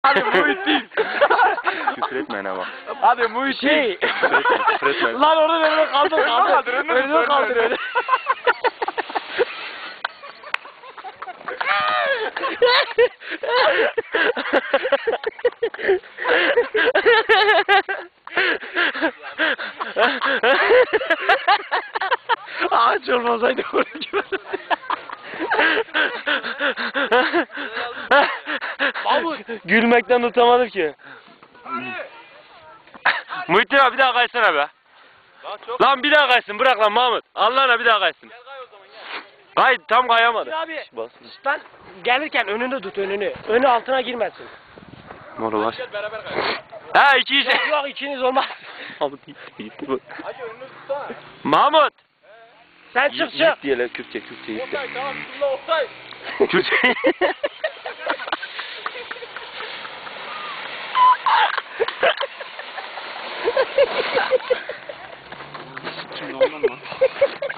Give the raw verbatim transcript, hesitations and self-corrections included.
Hadi Muhittin. Küfür etmeyin ama. Hadi Muhittin. Şey. Küfür etmeyin, küfür etmeyin. Lan orada önüne kaldır Önüne kaldır. kaldır, önüne Önüne kaldır, kaldır önüne. önüne. Ağaç olmasaydı onu gibi. Mahmut. Gülmekten tutamadım ki. Muhittin abi bir daha kaysana be. Lan çok. Lan bir daha kaysın bırak lan Mahmut. Allah'ına bir daha kaysın. Gel kay o zaman gel. Kay tam kayamadı. Abi Bas. lan gelirken önünü tut önünü. Önü altına girmesin. Moru var. Gel beraber kay. Ha iki iş. Yok yok ikiniz olmaz. Mahmut gitti gitti bu. Hacı önünü tutsana. Mahmut. Sen çık çık. Yiğit diyeler Kürtçe Kürtçe Yiğit. Oktay tamam şunla Oktay. Kürtçe. Şimdi ondan mı?